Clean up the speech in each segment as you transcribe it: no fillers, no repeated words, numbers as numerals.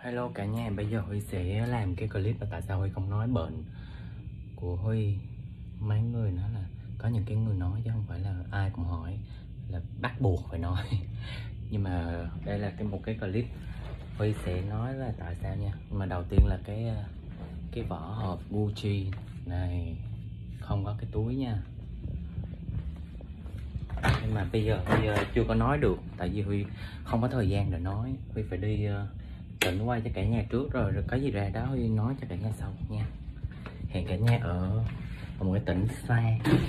Hello cả nhà, bây giờ Huy sẽ làm cái clip là tại sao Huy không nói bệnh của Huy. Mấy người nói là có những cái người nói chứ không phải là ai cũng hỏi, là bắt buộc phải nói. Nhưng mà đây là một cái clip Huy sẽ nói là tại sao nha. Nhưng mà đầu tiên là cái vỏ hộp Gucci này không có cái túi nha. Nhưng mà bây giờ Huy chưa có nói được, tại vì Huy không có thời gian để nói. Huy phải đi tỉnh quay cho cả nhà trước rồi có gì ra đó Huy nói cho cả nhà sau nha. Hẹn cả nhà ở một cái tỉnh xa.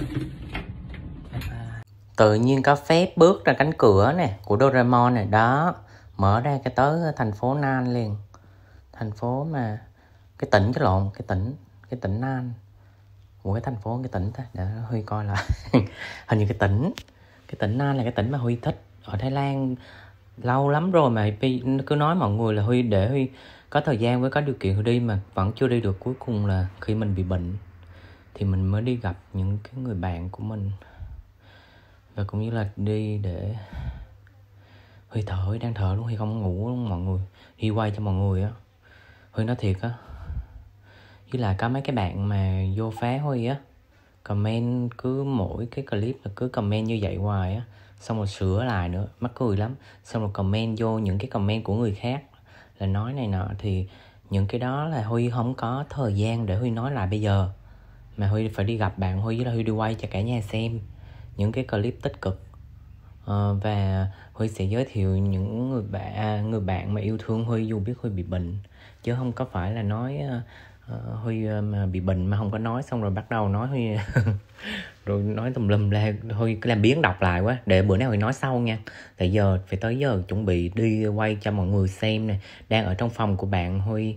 Tự nhiên có phép bước ra cánh cửa nè của Doraemon này đó, mở ra cái tới thành phố Nan liền. Thành phố mà cái tỉnh cái tỉnh Nan của cái thành phố, cái tỉnh ta để Huy coi lại. Hình như cái tỉnh Nan là cái tỉnh mà Huy thích ở Thái Lan lâu lắm rồi, mà cứ nói mọi người là Huy để Huy có thời gian với có điều kiện Huy đi mà vẫn chưa đi được. Cuối cùng là khi mình bị bệnh thì mình mới đi gặp những cái người bạn của mình, và cũng như là đi để Huy thở. Huy đang thở luôn, Huy không ngủ luôn mọi người. Huy quay cho mọi người á, Huy nói thiệt á. Với lại có mấy cái bạn mà vô phá Huy á, comment cứ mỗi cái clip là cứ comment như vậy hoài á, xong rồi sửa lại nữa, mắc cười lắm. Xong rồi comment vô những cái comment của người khác là nói này nọ, thì những cái đó là Huy không có thời gian để Huy nói lại bây giờ, mà Huy phải đi gặp bạn Huy, với là Huy đi quay cho cả nhà xem những cái clip tích cực. Và Huy sẽ giới thiệu những người bạn mà yêu thương Huy dù biết Huy bị bệnh, chứ không có phải là nói Huy mà bị bệnh mà không có nói, xong rồi bắt đầu nói Huy rồi nói tùm lum la. Huy cứ làm biến đọc lại quá, để bữa nào Huy nói sau nha. Tại giờ phải tới giờ chuẩn bị đi quay cho mọi người xem nè. Đang ở trong phòng của bạn Huy,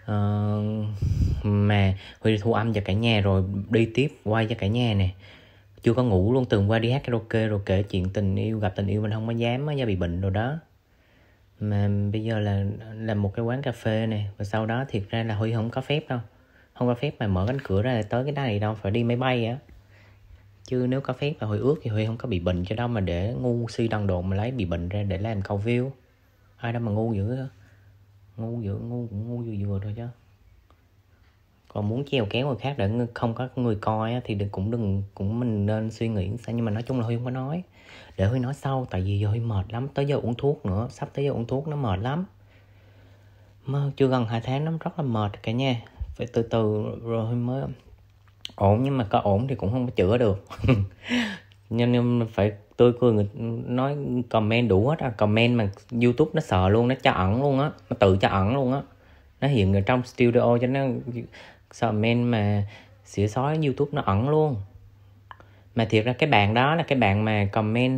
mà Huy thu âm cho cả nhà rồi đi tiếp quay cho cả nhà nè. Chưa có ngủ luôn, từng qua đi hát karaoke rồi kể chuyện tình yêu, gặp tình yêu mình không có dám á, do bị bệnh rồi đó. Mà bây giờ là một cái quán cà phê này, và sau đó thiệt ra là Huy không có phép đâu, không có phép mà mở cánh cửa ra là tới cái này đâu, phải đi máy bay á. Chứ nếu có phép và Huy ước thì Huy không có bị bệnh cho đâu mà để ngu si đần độn mà lấy bị bệnh ra để làm câu view. Ai đâu mà ngu dữ đó. Ngu vừa thôi chứ. Còn muốn chèo kéo người khác để không có người coi á, thì cũng mình nên suy nghĩ sao. Nhưng mà nói chung là Huy không có nói, để Huy nói sau. Tại vì giờ Huy mệt lắm, tới giờ uống thuốc nữa, sắp tới giờ uống thuốc, nó mệt lắm. Mà chưa gần 2 tháng nó rất là mệt cả nhà. Phải từ từ rồi Huy mới ổn. Nhưng mà có ổn thì cũng không có chữa được. Nhưng phải tươi cười, người nói comment đủ hết. Comment mà YouTube nó sợ luôn, nó cho ẩn luôn á, nó tự cho ẩn luôn á. Nó hiện ở trong studio cho nó comment mà xỉa xói YouTube nó ẩn luôn. Mà thiệt ra cái bạn đó là cái bạn mà comment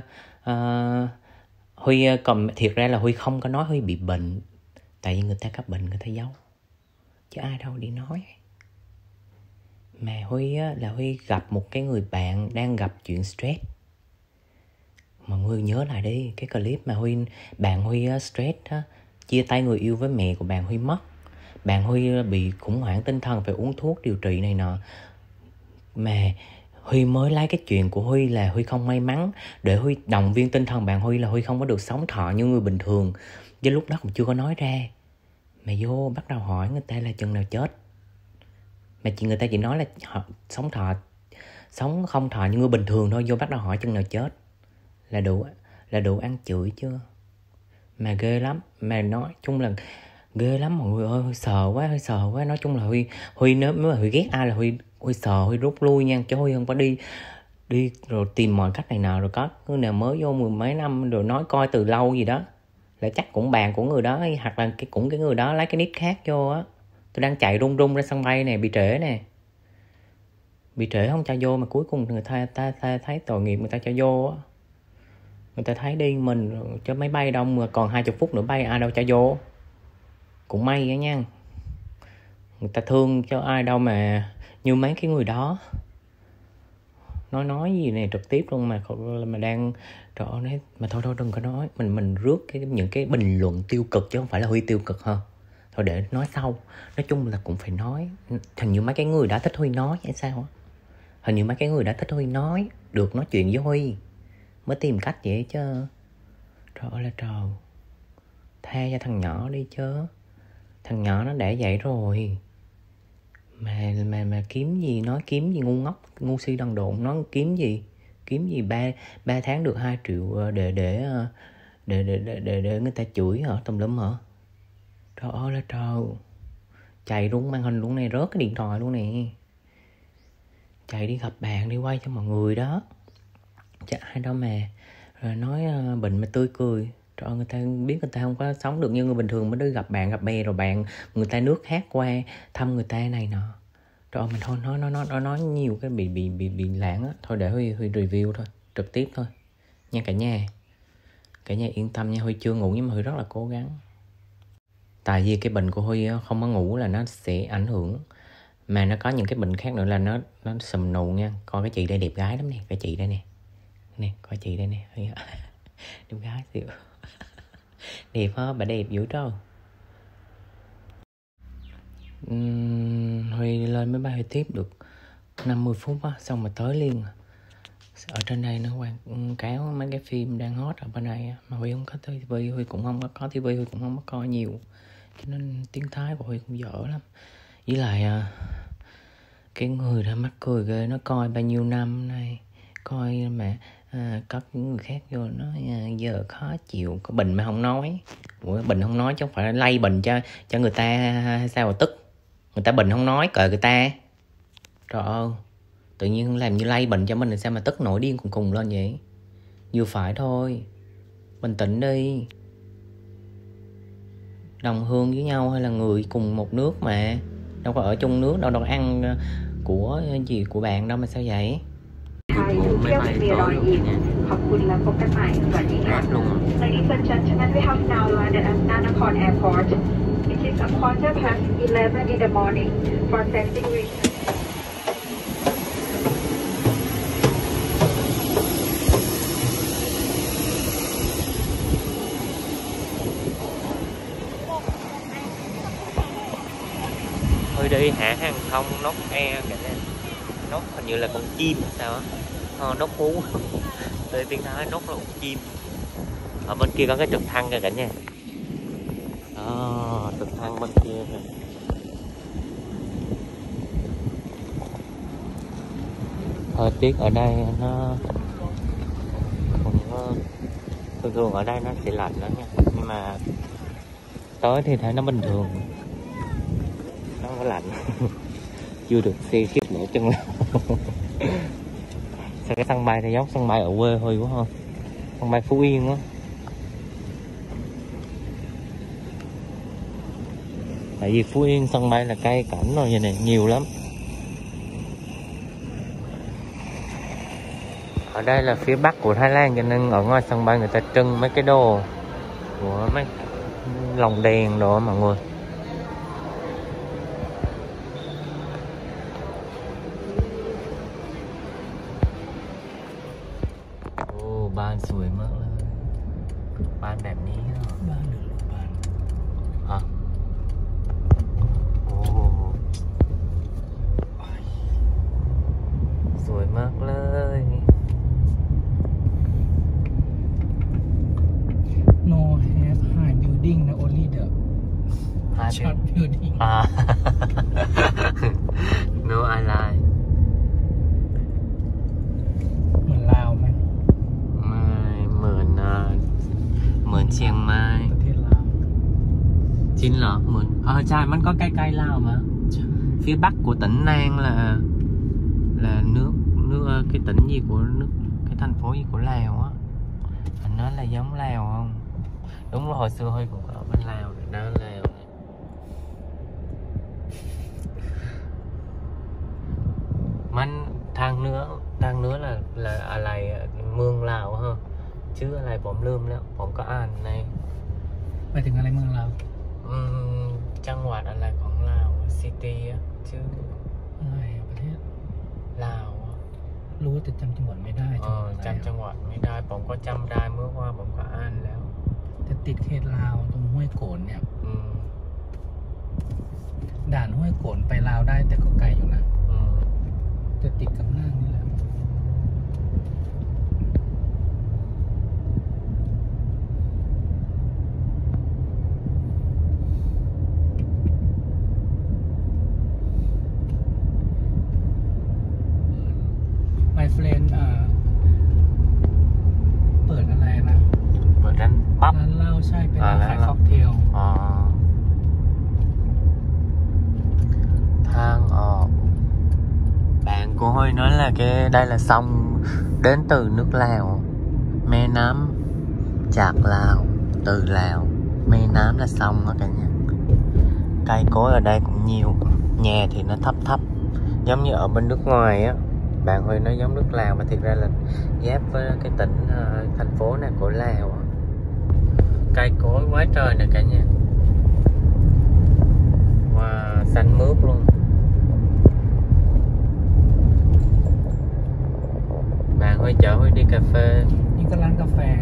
thiệt ra là Huy không có nói Huy bị bệnh, tại vì người ta có bệnh người ta giấu, chứ ai đâu đi nói. Mà Huy á, là Huy gặp một cái người bạn đang gặp chuyện stress. Mọi người nhớ lại đi, cái clip mà bạn Huy stress á, chia tay người yêu với mẹ của bạn Huy mất. Bạn Huy bị khủng hoảng tinh thần, phải uống thuốc điều trị này nọ. Mà Huy mới lấy cái chuyện của Huy là Huy không may mắn, để Huy động viên tinh thần bạn Huy là Huy không có được sống thọ như người bình thường. Với lúc đó cũng chưa có nói ra, mà vô bắt đầu hỏi người ta là chừng nào chết. Mà người ta chỉ nói là họ sống không thọ như người bình thường thôi. Vô bắt đầu hỏi chừng nào chết là đủ ăn chửi chưa. Mà ghê lắm, mà nói chung là ghê lắm mọi người ơi. Huy sợ quá. Nói chung là Huy nếu mà Huy ghét ai là Huy sợ, Huy rút lui nha, chứ Huy không có đi rồi tìm mọi cách này nào. Rồi có người nào mới vô 10 mấy năm rồi nói coi từ lâu gì đó là chắc cũng bạn của người đó, hoặc là cái người đó lấy cái nick khác vô á. Tôi đang chạy rung ra sân bay nè, bị trễ không cho vô, mà cuối cùng người ta thấy tội nghiệp, người ta cho vô á. Người ta thấy đi mình cho máy bay đông mà còn 20 phút nữa bay, ai đâu cho vô. Cũng may á nha, người ta thương cho ai đâu mà như mấy cái người đó nói gì này trực tiếp luôn, mà đang trời ơi. Mà thôi đừng có nói, mình rước những cái bình luận tiêu cực, chứ không phải là Huy tiêu cực ha. Thôi để nói sau. Nói chung là cũng phải nói. Hình như mấy cái người đã thích Huy nói hay sao á. Hình như mấy cái người đã thích Huy nói, được nói chuyện với Huy mới tìm cách vậy chứ. Trời ơi là trời. tha cho thằng nhỏ đi chứ. Thằng nhỏ nó đã vậy rồi. Mà kiếm gì, nói kiếm gì ngu ngốc, ngu si đần độn, nó kiếm gì 3 tháng được 2 triệu để người ta chửi hả, tùm lum hả? Trời ơi là trời. Chạy luôn, màn hình luôn này, rớt cái điện thoại luôn nè. Chạy đi gặp bạn, đi quay cho mọi người đó. Chả ai đâu mà. Rồi nói bệnh mà tươi cười. Trời ơi, người ta biết người ta không có sống được như người bình thường, mới đi gặp bạn, gặp bè, rồi bạn người ta nước khác qua thăm người ta này nọ. Trời ơi, mình thôi nói nhiều cái bị lãng á. Thôi để Huy review thôi, trực tiếp thôi nha cả nhà. Cả nhà yên tâm nha, Huy chưa ngủ nhưng mà Huy rất là cố gắng. Tại vì cái bệnh của Huy không có ngủ là nó sẽ ảnh hưởng. Mà nó có những cái bệnh khác nữa là nó sùm nụ nha. Coi cái chị đây đẹp gái lắm nè, cái chị đây nè. Nè, coi chị đây nè. Đẹp gái xíu. Đẹp hả? Bà đẹp dữ trâu. Huy lên máy bay Huy tiếp được 50 phút á, xong mà tới liền. Ở trên đây nó quảng cáo mấy cái phim đang hot ở bên này mà Huy không có tivi, Huy cũng không có tivi, Huy cũng không có coi nhiều, cho nên tiếng Thái của Huy cũng dở lắm. Với lại cái người đó mắc cười ghê, nó coi bao nhiêu năm nay coi mà có những người khác vô nó giờ khó chịu, có bệnh mà không nói. Ủa, bệnh không nói chứ không phải lây bệnh cho người ta hay sao mà tức. Người ta bệnh không nói cờ người ta. Trời ơi, tự nhiên làm như lây bệnh cho mình thì sao mà tức nổi điên cùng lên vậy. Vừa phải thôi, bình tĩnh đi. Đồng hương với nhau hay là người cùng một nước mà, đâu có ở chung nước đâu, đâu có ăn của gì của bạn đâu mà sao vậy. Máy bay tối luôn nha. ขอบคุณและพบกันใหม่สวัสดีค่ะ Ladies and gentlemen, we have now landed at Nanakorn Airport. It is a 11:15 in the morning for safety reasons. Thôi đi hãng hàng không Nốt Air cả nhà. Nốt hình như là con chim sao á. Nốt hú. Từ tiếng Thái nốt là con chim. Ở bên kia có cái trực thăng kìa cả nhà. Trực thăng bên kia kìa. Thời tiết ở đây nó cũng thường ở đây nó sẽ lạnh đó nha, nhưng mà tối thì thấy nó bình thường, nó không có lạnh. Chưa được xe khiếp nữa chân. Sao cái sân bay thì giống sân bay ở quê hơi quá ha, sân bay Phú Yên á. Tại vì Phú Yên sân bay là cây cảnh rồi vậy này, nhiều lắm. Ở đây là phía bắc của Thái Lan cho nên ở ngoài sân bay người ta trưng mấy cái đồ của mấy lồng đèn đồ mọi người.บ้านสวยมากเลยบ้านแบบนี้บ้านหรือบ้านฮะโอ้สวยมากเลย No have high building, only the short building. No I like. เหมือนลาวไหมเหมือนเชียงใหม่ประเทศลาวจริงเหรอเหมือนใช่มันcóใกล้ๆLào mà. Phía bắc của tỉnh Nan là nước cái tỉnh gì của nước, cái thành phố gì của Lào á. Anh nói là giống Lào không? Đúng rồi, hồi xưa Huy cũng ở bên Lào rồi đó, Lào này. Mình thang nữa làอะไรเมืองลาวฮะชื่ออะไรผมลืมแล้วผมก็อ่านในไปถึงอะไรเมืองลาวจังหวัดอะไรของลาวซิตี้ชื่ออะไรประเทศลาวรู้แต่จำจังหวัดไม่ได้จำจังหวัดไม่ได้ผมก็จำได้เมื่อว่าผมก็อ่านแล้วแต่ติดเขตลาวตรงห้วยโขนเนี่ย ด่านห้วยโขนไปลาวได้แต่ก็ไกลอยู่นะจะติดกับน่านนี่แหละ đây là sông đến từ nước Lào, mê Nám Chạc Lào, từ Lào. Mê Nám là sông đó cả nhà. Cây cối ở đây cũng nhiều, nhà thì nó thấp thấp giống như ở bên nước ngoài á. Bạn Huy nói giống nước Lào mà thiệt ra là giáp với cái tỉnh thành phố này của Lào. Cây cối quá trời nè cả nhà. Wow, xanh mướt luôn. Bạn Huy chở Huy đi cà phê. Những cái quán cà phê.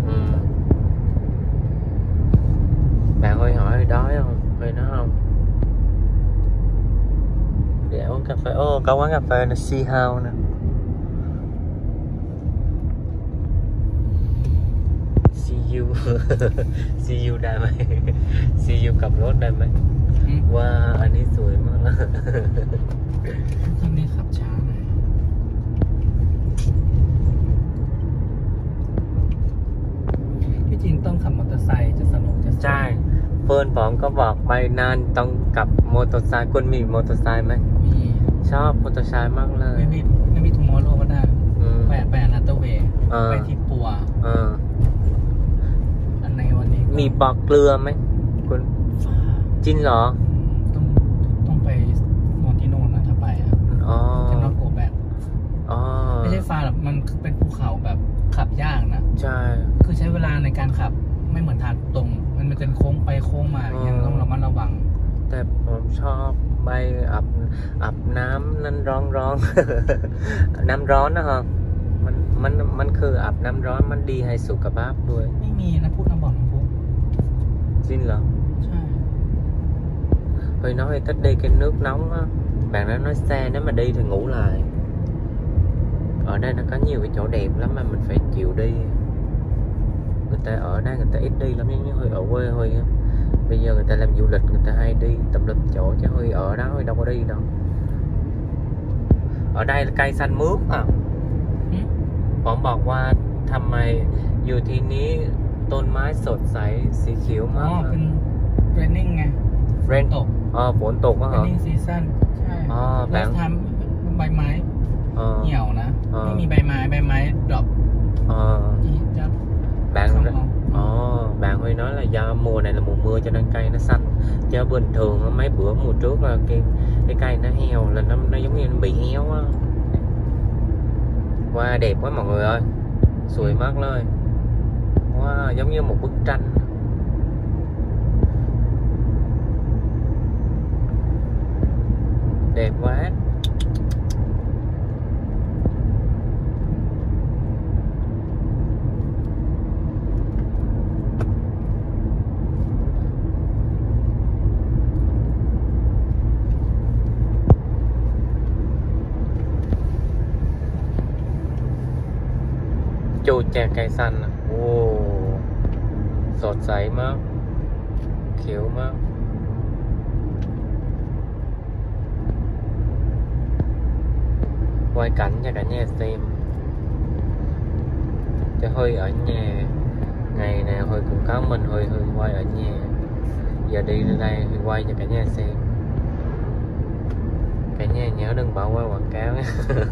Bạn Huy hỏi Huy đói không? Huy nói không. Để uống cà phê. Có quán cà phê là Sea House nè. See you. See you đây mày. See you cầm rốt đây mày. Wow, anh ấy sủi mà. Không nênขับช้าหน่อย ที่จริงต้องขับมอเตอร์ไซค์จะสนุกจะใช่เฟิร์นผมก็บอกไปนานต้องกับมอเตอร์ไซค์คุณมีมอเตอร์ไซค์ไหมมีชอบมอเตอร์ไซค์มากเลยไม่มีทูมอร์โลก็ได้ไปอนาเตอร์เวย์ไปที่ปัวอันในวันนี้มีปอกเกลือไหมคุณจริงเหรอต้องไปนอนที่โน่นนะถ้าไปอ่ะจะนอนโกแบกไม่ใช่ฟ้าหรอกมันเป็นภูเขาแบบขับยากนะใช่คือใช้เวลาในการขับไม่เหมือนทางตรงมันเป็นโค้งไปโค้งมาอย่างเงี้ยต้องระมัดระวังแต่ผมชอบไปอาบน้ำนั่นร้อน น้ำร้อนนะฮะมันคืออาบน้ำร้อนมันดีให้สุขภาพด้วยไม่มีนะพูดน้ำบอกน้ำพุจริงเหรอใช่ Huy nói Huy thích đi cái nước nóng á. Bạn đã nói xe nếu mà đi thì ngủ lại. Ở đây nó có nhiều cái chỗ đẹp lắm mà mình phải chịu đi. Người ta ở đây người ta ít đi lắm, như Huy ở quê Huy á. Bây giờ người ta làm du lịch người ta hay đi tùm lum chỗ, chứ Huy ở đó Huy đâu có đi đâu. Ở đây là cây xanh mướt à.ผมบอกว่าทำไมอยู่ที่นี้ต้นไม้สดใสสีเขียวมากเป็นเรนนิ่งไงฝนตกฝนตกก็เหรอเรนนิ่งซีซั่นใช่แล้วทำใบไม้เหี่ยวนะไม่มีใบไม้ดรอป bạn Huy nói là do mùa này là mùa mưa cho nên cây nó xanh, chứ bình thường mấy bữa mùa trước là cái cây nó heo là nó giống như nó bị héo á. Wow, đẹp quá mọi người ơi, sủi mắt lên. Wow, giống như một bức tranh. Đẹp quá. Chu chè cây xanh. Sột sấy mát, khiếu mát. Quay cảnh cho cả nhà xem. Cho Huy ở nhà. Ngày nào Huy cũng có mình Huy quay ở nhà. Giờ đi lên đây Huy quay cho cả nhà xem. Cả nhà nhớ đừng bỏ qua quảng cáo nhé.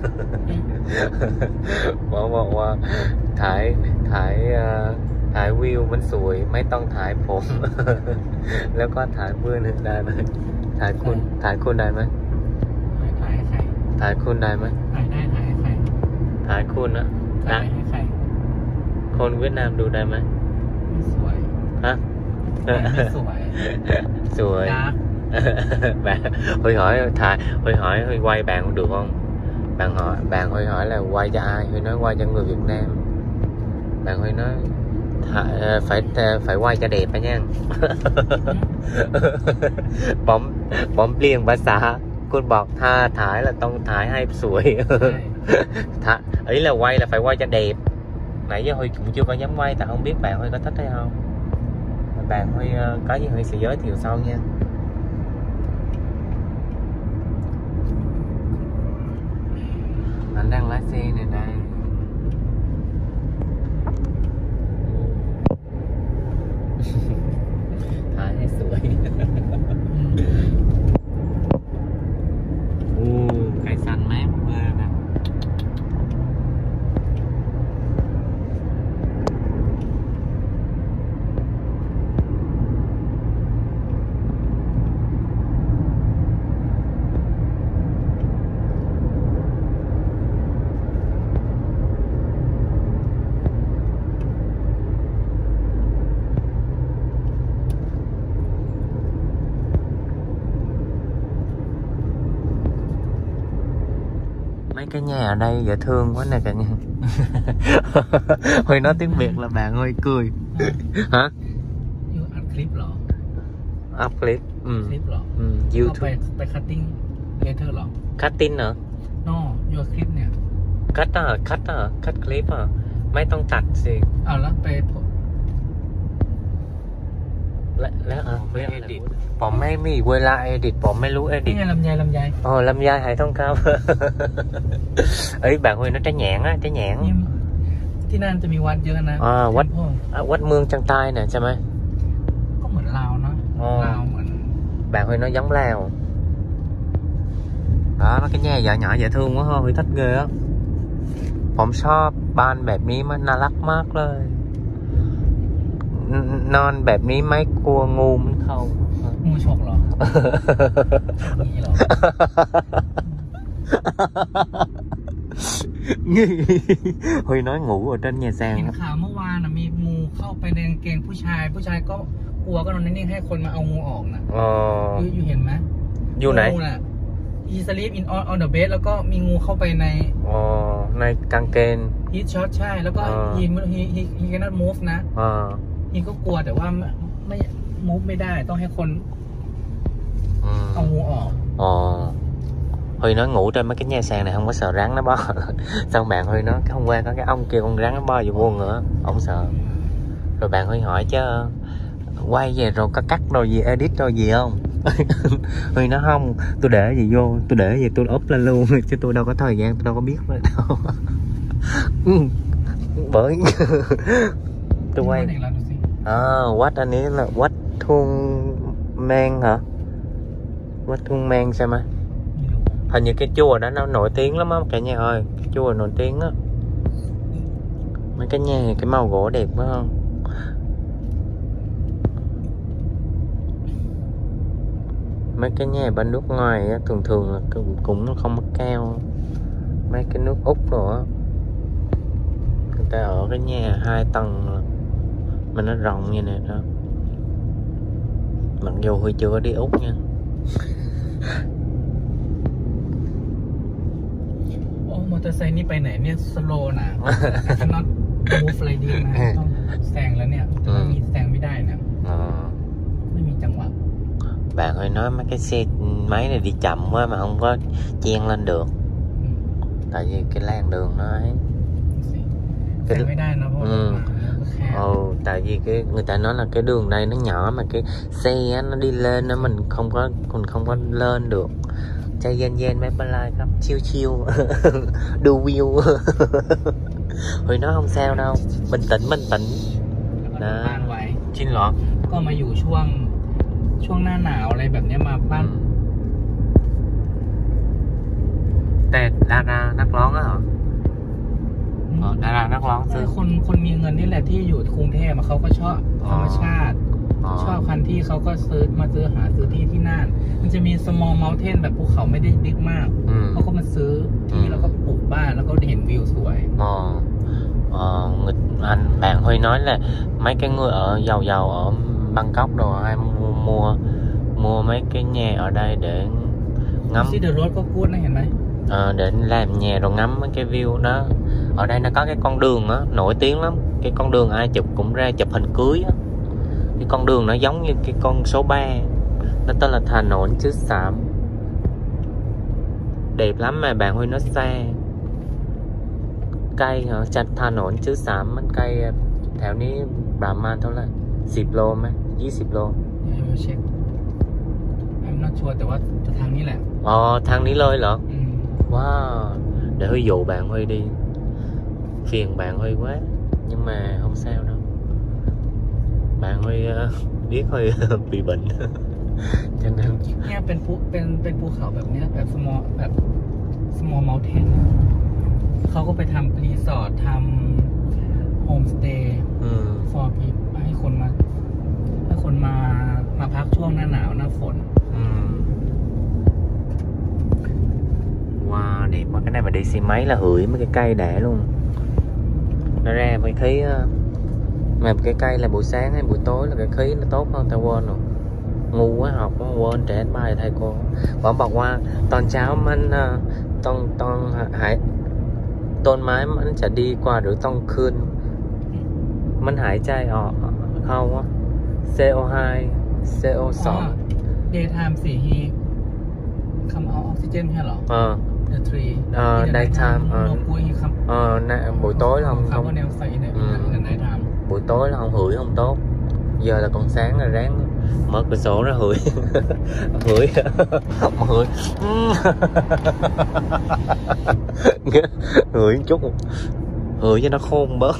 bỏ quaถ่ายวิวมันสวยไม่ต้องถ่ายผม แล้วก็ถ่ายเพื่อนได้ไหมถ่ายคุณได้ไหมถ่ายให้ใครถ่ายคุณได้ไหมถ่ายได้ถ่ายให้ใครถ่ายคุณนะถ่ายให้ใครคนเวียดนามดูได้ไหมไม่สวยฮะไม่สวยสวยbạn Huy hỏi Huy quay bạn cũng được không? Bạn Huy hỏi là quay cho ai? Huy nói quay cho người Việt Nam. Bạn Huy nói phải quay cho đẹp đó nha. Bấm liềnภาษาคุณบอกถ้าถ่ายlà ต้องถ่ายให้สวย ý là quay là phải quay cho đẹp. Nãy giờ Huy cũng chưa có dám quay, tại không biết bạn Huy có thích hay không. Bạn Huy có gì Huy sẽ giới thiệu sau nha. Anh đang lái xe này đây. Thái hay sủi. Cây xanh mát quá nè. Mấy cái nhà ở đây dễ thương quá nè cả nhà. Huy nói tiếng Việt là bạn Huy cười. Hả? Youอัดคลิปเหรอ Up clip. คลิปเหรอ YouTube ไป cutting later เหรอ Cutting hả? no your clip เนี่ย Cut clip à? ไม่ต้องตัดสิเอาแล้วไปแล้วไม่เอดิตผมไม่มีเวลาเอดิตผมไม่รู้เอดินี่ตไงลำไยลำไยหายทองคำ ấy bạn Huy nó trái nhãn á, trái nhãn ที่นั่นจะมีวัดเยอะนะวัดเมืองจังไตnè ใช่ไหมก็เหมือนลาวเนาะลาวเหมือน bạn Huy nó giống Lào đó, mấy cái nhà nhỏ nhỏ dễ thương quá ha, Huy thích ghê á ผมชอบบ้านแบบนี้มันน่ารักมากเลยนอนแบบนี้ไม่กลัวงูมันเข้างูฉกเหรอ นี่เหรอ Huy nói ngủ ở trên nhà sàn เห็นข่าวเมื่อวานนะมีงูเข้าไปในกางเกงผู้ชายก็กลัวก็นอนนิ่งๆให้คนมาเอางูออกนะอยู่เห็นไหมอยู่ไหนงูน่ะ he sleep in on the bed แล้วก็มีงูเข้าไปในในกางเกง heat shot ใช่แล้วก็ he cannot move นะhe ก็กลัวแต่ว่าไม่ move ไม่ได้ต้องให้คนเอางูออก Huy nói ngủ trên mấy cái nhà sàn này không có sợ rắn nó bo. Xong bạn Huy nói hôm qua có cái ông kia con rắn nó bo vô buồn nữa, ông sợ. Rồi bạn Huy hỏi chứ quay về rồi có cắt rồi gì edit rồi gì không? Huy nói không, tôi để gì vô, tôi để gì tôi up lên luôn chứ tôi đâu có thời gian, tôi đâu có biết đâu. Bởi tôi quay quách anh ấy là quách Thung Men hả? Quách Thung Men xem á. Hình như cái chùa đó nó nổi tiếng lắm á cả nhà ơi, cái chùa nổi tiếng á. Mấy cái nhà cái màu gỗ đẹp quá không? Mấy cái nhà bên nước ngoài á, thường thường là cũng không mất cao. Mấy cái nước Úc rồi á, người ta ở cái nhà 2 tầng mà nó rộng như này đó. Mặc dù Huy chưa có đi Úc nha. มอเตอร์ไซค์นี่ไปไหนเนี่ยสโลว์นะจะน็อตมูฟอะไรดีนะต้องแซงแล้วเนี่ยมีแซงไม่ได้นะไม่มีจังหวะ Bạn ơi nói mấy cái xe máy này đi chậm quá mà không có chen lên được. Tại vì cái làn đường nó ấy แซงไม่ได้นะเพราะ tại vì cái người ta nói là cái đường đây nó nhỏ mà cái xe nó đi lên nó mình không có lên được. Chơi gen mấy ba likeครับchiêuดูวิว Huy nói không sao đâu, bình tĩnh đó.จริงเหรอก็มาอยู่ช่วงหน้าหนาวอะไรแบบนี้มาบ้านแต่ดารานักร้องอะเหรอดารานักร้องซื้อคนมีเงินนี่แหละที่อยู่กรุงเทพเขาก็ชอบธรรมชาติชอบคันที่เขาก็ซื้อที่น่านมันจะมี small mountain แบบภูเขาไม่ได้บิ๊กมากเขาก็มาซื้อที่แล้วก็ปลูกบ้านแล้วก็เห็นวิวสวย bạn Huy nói là mấy cái người ở giàu ở Bangkok rồi hay mua mấy cái nhà ở đây để ngắm. The road có cuốn này ห็นไหม để làm nhà rồi ngắm mấy cái view đó. Ở đây nó có cái con đường á nổi tiếng lắm, cái con đường ai chụp cũng ra chụp hình cưới á. Cái con đường nó giống như cái con số 3, nó tên là Thà Nổn chứ Sạm, đẹp lắm mà bạn Huy nói xa. Cây hả? Thà Nổn chứ Sạmมันไกลแถวนี้ประมาณเท่าไหร่10 โลไหม20 โลเช็ค I'm not sure แต่ว่าทางนี้แหละทางนี้เลยเหรอ Wow, để Huy dụ bạn Huy đi. Phiền bạn Huy quá, nhưng mà không sao đâu. Bạn Huy biết Huy bị bệnh. Cho nên เนี่ยเป็นภูเขาแบบเนี้ยแบบ small mountain เขาก็ไปทำรีสอร์ททำโฮมสเตย์ for people ให้คนมาพักช่วงหน้าหนาวหน้าฝน Wow, đẹp quá. Cái này mà đi xe máy là hửi mấy cái cây đã luôn. Nó ra mấy khí mà cái cây là buổi sáng hay buổi tối là cái khí nó tốt hơn. Tao quên rồi, ngu quá học quá quên trẻ bay thầy cô. Bọn bọc qua toàn cháu mình ต้นไม้มันจะดีกว่าหรือต้องขึ้นมันหายใจออกเข้าวะ CO2 CO2 daytime สิ he come out oxygen ใช่เหรอ the tree nighttime buổi tối là không carbon dioxide này nighttime buổi tối là không hửi không tốt, giờ là còn sáng là ráng mở cửa sổ ra hửi hửi hửi hửi chút hửi cho nó khôn bớt.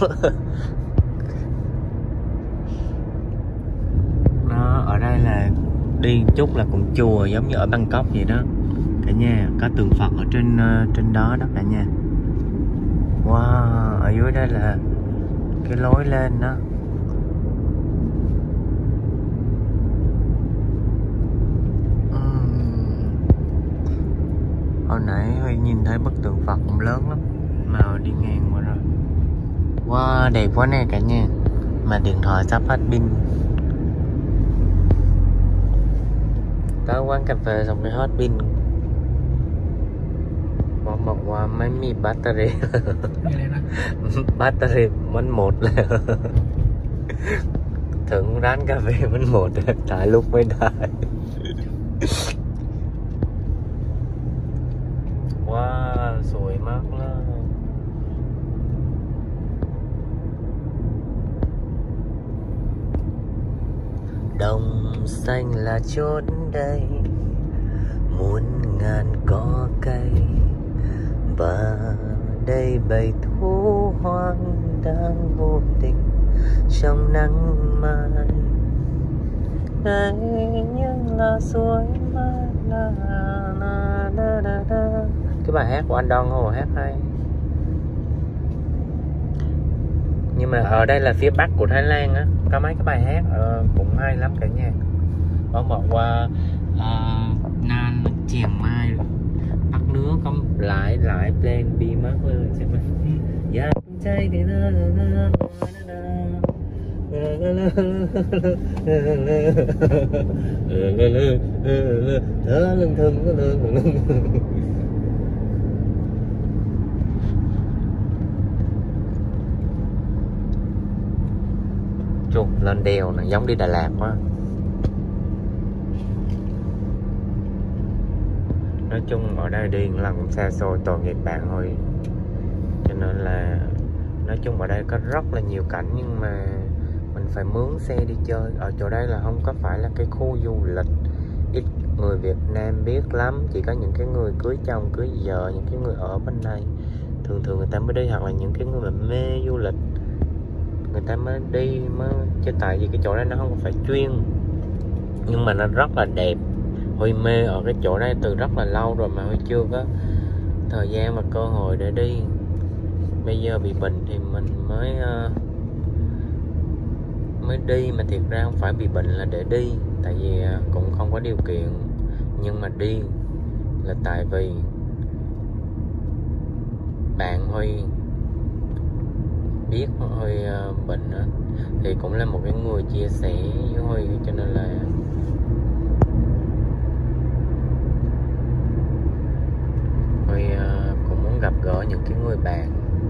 Nó ở đây là đi chút là cũng chùa giống như ở Bangkok vậy đó cả nhà, có tượng Phật ở trên đó đó cả nhà. Wow, ở dưới đây là cái lối lên đó. Hồi nãy Huy nhìn thấy bức tượng Phật cũng lớn lắm mà đi ngang qua rồi. Wow, đẹp quá nè cả nhà. Mà điện thoại sắp hết pin. Tới quán cà phê xong rồi hết pin.บอกว่าไม่มีแบตเตอรี่ แบตเตอรี่มันหมดแล้ว ถึงร้านกาแฟมันหมดถ่ายรูปไม่ได้ ว้าวสวยมากเลย Đồng xanh là chốn đây, muôn ngàn có cây, và đây bầy thú hoang đang vô tình trong nắng mai. Đây nhưng là suối mát la la la la la. Cái bài hát của anh Don Hồ hát hay. Nhưng mà ở đây là phía bắc của Thái Lan á, có mấy cái bài hát cũng hay lắm cả nhà. Có một qua Nan Chiang Mai bắt nước có lại plan bi mất luôn xem mà. Dạ trái thì nó chụp lên đèo này giống đi Đà Lạt quá. Nói chung ở đây đi lần cũng xa xôi tội nghiệp bạn thôi, cho nên là nói chung ở đây có rất là nhiều cảnh nhưng mà mình phải mướn xe đi chơi. Ở chỗ đây là không có phải là cái khu du lịch, ít người Việt Nam biết lắm, chỉ có những cái người cưới chồng cưới vợ, những cái người ở bên đây thường người ta mới đi, hoặc là những cái người mà mê du lịch người ta mới đi chứ tại vì cái chỗ đây nó không phải chuyên nhưng mà nó rất là đẹp. Huy mê ở cái chỗ đây từ rất là lâu rồi mà Huy chưa có thời gian và cơ hội để đi. Bây giờ bị bệnh thì mình mới đi, mà thiệt ra không phải bị bệnh là để đi, tại vì cũng không có điều kiện, nhưng mà đi là tại vì bạn Huy biết Huy bệnh đó, thì cũng là một cái người chia sẻ với Huy, cho nên là Huy cũng muốn gặp gỡ những cái người bạn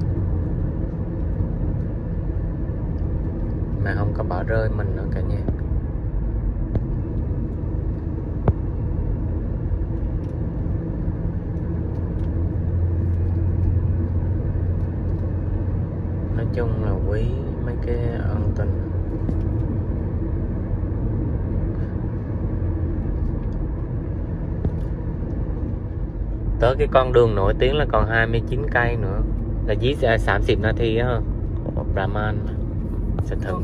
mà không có bỏ rơi mình nữa cả nhà. Nói chung là quý mấy cái ân tình. Tới cái con đường nổi tiếng là còn 29 cây nữa, là chỉ 30 นาทีá, Brahman sẽ thử.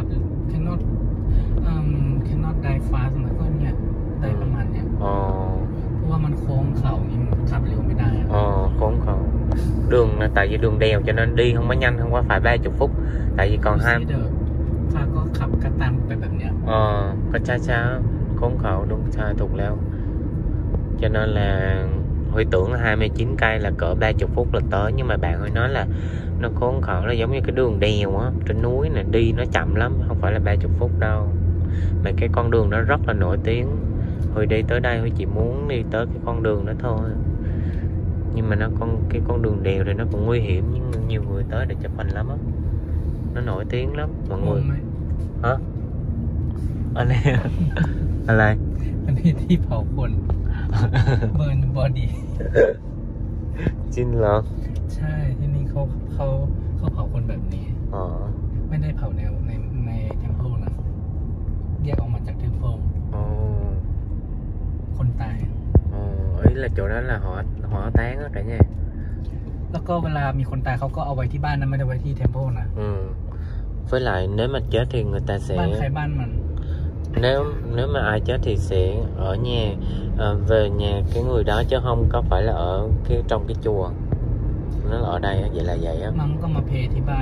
cannot die fast เหมือนต้นเนี่ยได้ประมาณเนี่ยเพราะว่ามันโค้งเข่านี่มันขับเร็วไม่ได้ khốn khổ. Đường là tại vì đường đèo cho nên đi không có nhanh, không có phải 30 phút, tại vì còn 2 ข้าก็ขับกระตังไปแบบเนี้ย cóช้าkhốn khổ, đúng sai thuộc leo, cho nên là Huy tưởng là 29 cây là cỡ 30 phút là tới, nhưng mà bạn Huy nói là nó khốn khổ, nó giống như cái đường đèo á trên núi này, đi nó chậm lắm, không phải là 30 phút đâu. Mà cái con đường đó rất là nổi tiếng, Huy đi tới đây Huy chỉ muốn đi tới cái con đường đó thôi, Nhưng mà nó cái con đường đèo này nó cũng nguy hiểm, nhưng nhiều người tới để chụp hình lắm á. Nó nổi tiếng lắm mọi người. Hả? Anh nàyอะไรอันนี้ที่เผาคนเบิร์นบอดี้จริงเหรอใช่ที่นี่เขาเผาคนแบบนี้อ๋อไม่ได้เผาในเทมเพลนะแยกออกมาจากเทมเพลอ๋อคนตายอ๋อ ý là chỗ đó là hỏa táng á cả nhà. แล้วก็เวลามีคนตายเขาก็เอาไว้ที่บ้านนะไม่ได้ไว้ที่เทมเพลนะ Với lại nếu mà chết thì người ta sẽ บ้านใครบ้านมัน nếu mà ai chết thì sẽ ở nhà, về nhà cái người đó chứ không có phải là ở trong cái chùa. Nó là ở đây á, vậy là vậy á. มันก็มาเพที่บ้าน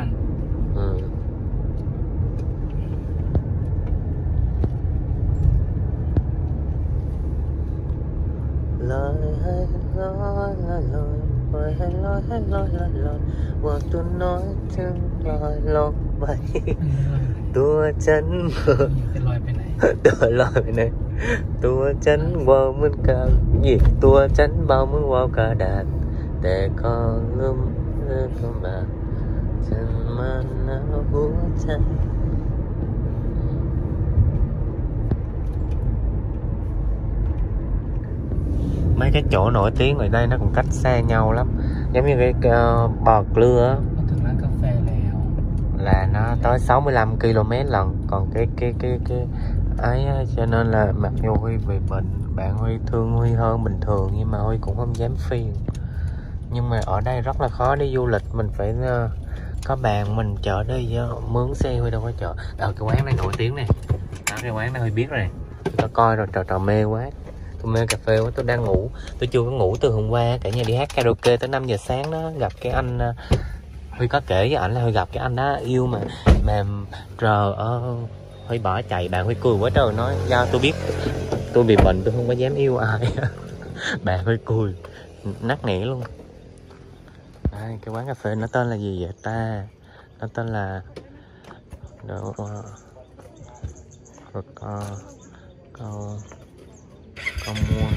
Lôi hay lôiว่าตัวน้อยถึงลอยลงไปตัวฉันเป็นลอยไปไหนตัวลอยไปไหนตัวฉันว่ามันกับgìตัวฉันเบาเหมือนว่าวกระดาษแต่ก็ลืมเข้ามาฉันมันหนาวหัวใจ mấy cái chỗ nổi tiếng ở đây nó cũng cách xa nhau lắm, giống như cái bò clưa á, là nó tới 65 km lần. Còn cái ấy á, cho nên là mặc dù Huy bị bệnh, bạn Huy thương Huy hơn bình thường nhưng mà Huy cũng không dám phiền. Nhưng mà ở đây rất là khó đi du lịch, mình phải có bạn mình chở đi, mướn xe Huy đâu có chở. Cái quán này nổi tiếng này, cái quán này Huy biết rồi, tôi coi rồi, trò mê quá. Tôi mê cà phê quá, tôi đang ngủ. Tôi chưa có ngủ từ hôm qua. Cả nhà đi hát karaoke tới 5 giờ sáng đó. Gặp cái anh Huy có kể với ảnh là Huy gặp cái anh đó yêu mà Huy bỏ chạy. Bạn Huy cười quá trời, nói do tôi biết tôi bị bệnh tôi không có dám yêu ai. Bạn Huy cười nắc nẻ luôn. Đây, cái quán cà phê nó tên là gì vậy ta? Nó tên là con mua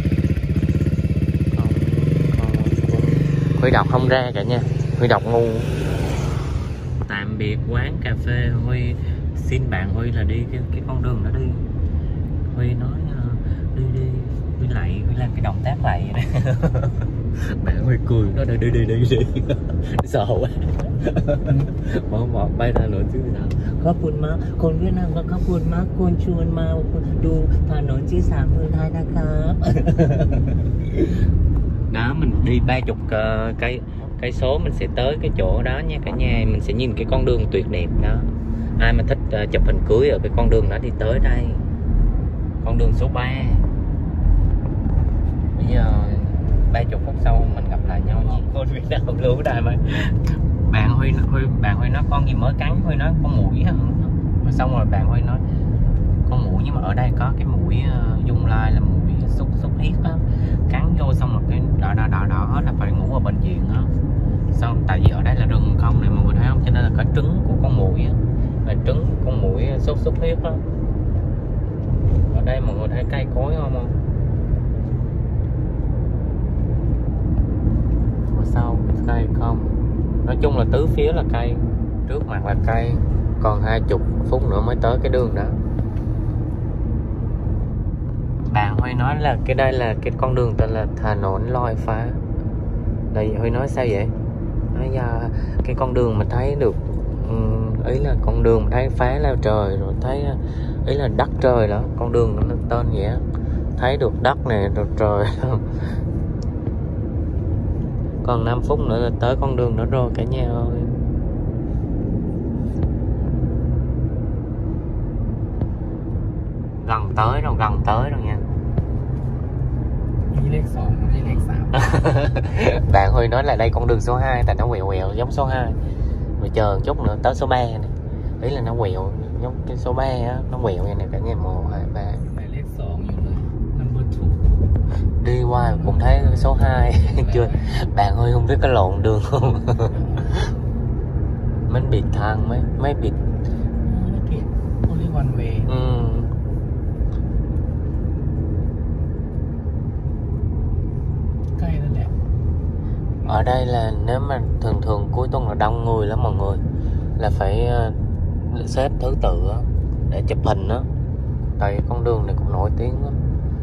con Huy đọc không ra cả nha, Huy đọc ngu. Tạm biệt quán cà phê. Huy xin bạn Huy là đi cái con đường đó đi. Huy nói đi Huy lạy, Huy làm cái động tác lạy vậy đó. Bạn Huy cười, nó đi sợ quá. Bỏ bay ra nữa chứ sao. ขอบคุณมากคนเวียดนามก็ขอบคุณมากคนชวนมาดูถนนที่3เมืองไทยนะครับ đó, mình đi 30 cây số mình sẽ tới cái chỗ đó nha cả nhà. Mình sẽ nhìn cái con đường tuyệt đẹp đó. Ai mà thích chụp hình cưới ở cái con đường đó đi tới đây, con đường số 3. Bây giờ 30 phút sau mình gặp lại nhau nha. Con Việt Nam lưu đây mà. Bạn Huy nói con gì mới cắn, Huy nói con muỗi hả? Xong rồi bạn Huy nói con muỗi, nhưng mà ở đây có cái muỗi Dung Lai là muỗi xuất huyết á, cắn vô xong rồi cái đỏ hết là phải ngủ ở bệnh viện á. Xong tại vì ở đây là rừng không này mọi người thấy không, cho nên là có trứng của con muỗi á, là trứng con muỗi xuất huyết á. Ở đây mọi người thấy cây cối không? Ở sau cây không. Nói chung là tứ phía là cây, trước mặt là cây, còn 20 phút nữa mới tới cái đường đó. Bạn Huy nói là cái đây là cái con đường tên là Thà Nổn Loi Phá. Đây Huy nói sao vậy? Nói ra cái con đường mình thấy được, ý là con đường mình thấy phá lao trời rồi, thấy ý là đất trời đó, con đường nó tên vậy á. Thấy được đất nè rồi trời. Còn 5 phút nữa là tới con đường đó rồi cả nhà ơi. Gần tới rồi nha. Đi lex 2, đi lex 3. Bạn Huy nói là đây con đường số 2, tại nó quẹo giống số 2. Rồi chờ chút nữa tới số 3 này. Ý là nó quẹo giống cái số 3 á, nó quẹo vậy nè cả nhà. 1, 2, 3. Này lex 2 อยู่เลย number 2. Đi qua cũng thấy số 2. Chưa. Bạn Huy không biết có lộn đường không? Mấy biệt thang mấy biệt. Only one way. Ở đây là nếu mà thường cuối tuần là đông người lắm mọi người, là phải xếp thứ tự để chụp hình đó. Tại con đường này cũng nổi tiếng đó.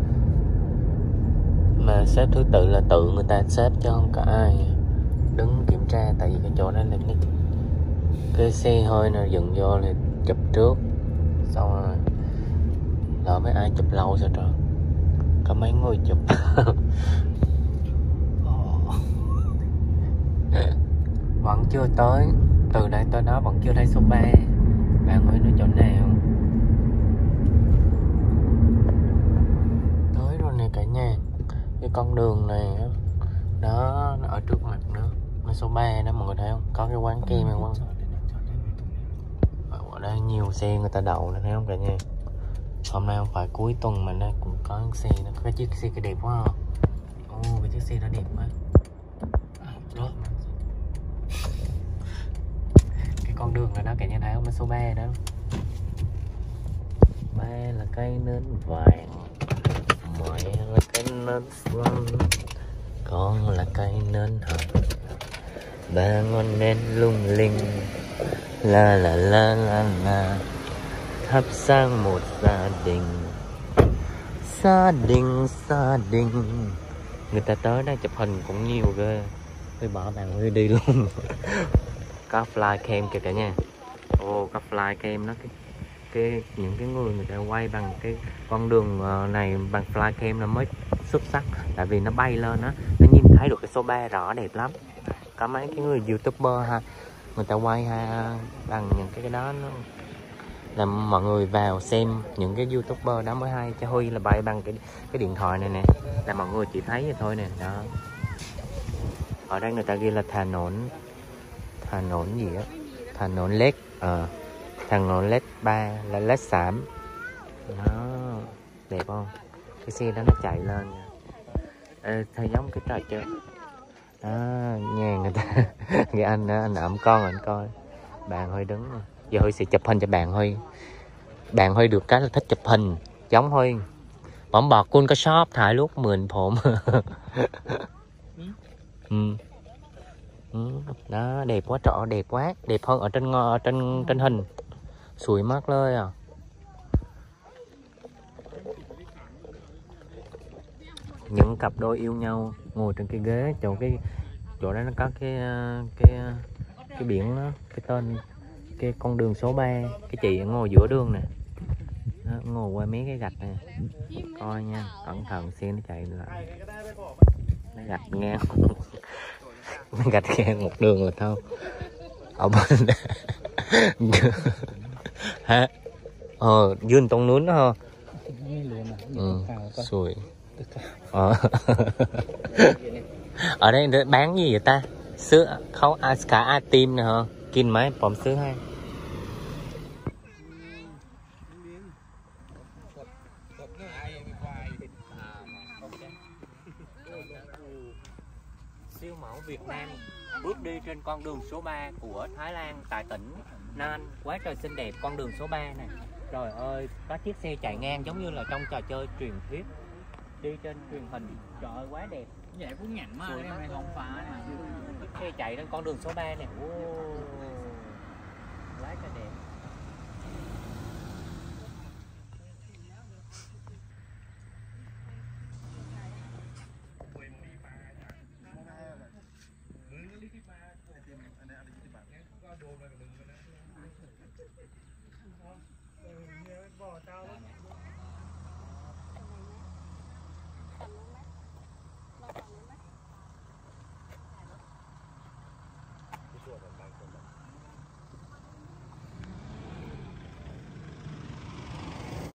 Mà xếp thứ tự là tự người ta xếp chứ không có ai đứng kiểm tra. Tại vì cái chỗ đó là cái xe hơi nào dựng vô là chụp trước, xong rồi lỡ mấy ai chụp lâu sao trời, có mấy người chụp. Vẫn chưa tới, từ đây tới đó vẫn chưa thấy số 3. Bạn ơi, nói chỗ nào? Tới rồi nè cả nhà. Cái con đường này đó, nó ở trước mặt nữa, nó số 3 đó mọi người thấy không? Có cái quán kem này không? Ở đây nhiều xe người ta đậu nè, thấy không cả nhà? Hôm nay không phải cuối tuần mà nó cũng có xe, nó có cái chiếc xe cái đẹp quá không? Ồ, cái chiếc xe đó đẹp quá. Đó. Cái con đường này đó cả nhà thấy không? Nó số 3 đó. 3 là cây nến vàng, mẹ là cây nến xanh, con là cây nến hồng, 3 ngọn nến lung linh, la la la la la, thắp sáng một gia đình. Gia đình. Người ta tới đây chụp hình cũng nhiều ghê. Tôi bỏ bạn Huy đi luôn. Có flycam kìa cả nhà. Ồ, có flycam đó. Những cái người ta quay bằng cái con đường này bằng flycam là mới xuất sắc. Tại vì nó bay lên đó, nó nhìn thấy được cái số 3 rõ đẹp lắm. Có mấy cái người youtuber ha, người ta quay bằng những cái đó nó làm mọi người vào xem những cái youtuber đó mới hay. Cho Huy là bay bằng cái điện thoại này nè, là mọi người chỉ thấy vậy thôi nè đó. Ở đây người ta ghi là thà nổn gì á, thà nổn led, thằng nổn led 3 là led 3 đó, đẹp không? Cái xe đó nó chạy lên nha. Thấy giống cái trò chơi đó, nhà người ta. Cái anh đó, anh ẵm con anh coi. Bạn Huy đứng rồi. Giờ Huy sẽ chụp hình cho bạn Huy. Bạn Huy được cái là thích chụp hình giống Huy. Bỏng bọt cun có shopถ่ายlúc 10 phộm. Đó, đẹp quá trọ, đẹp quá, đẹp hơn ở trên hình. Sủi mắt lên à. Những cặp đôi yêu nhau ngồi trên cái ghế, chỗ đó nó có cái biển đó, cái tên cái con đường số 3. Cái chị ngồi giữa đường nè, ngồi qua mấy cái gạch nè, coi nha, cẩn thận xe nó chạy lại, nó gạch ngang. Nó gạch ngang một đường là thôi. Ở bên hả? Dương tông núi đó ha. Sùi. Ở đây bán gì vậy ta? Sữa khấu cả tim nè hả? Kinh mấy bỏng sữa hay? Siêu mẫu Việt Nam bước đi trên con đường số 3 của Thái Lan tại tỉnh Nan. Quá trời xinh đẹp con đường số 3 này. Trời ơi, có chiếc xe chạy ngang giống như là trong trò chơi truyền thuyết, đi trên truyền hình. Trời ơi, quá đẹp. Vậy cũng nhận mà đây này không phải. Chiếc xe chạy trên con đường số 3 này. Quá trời đẹp.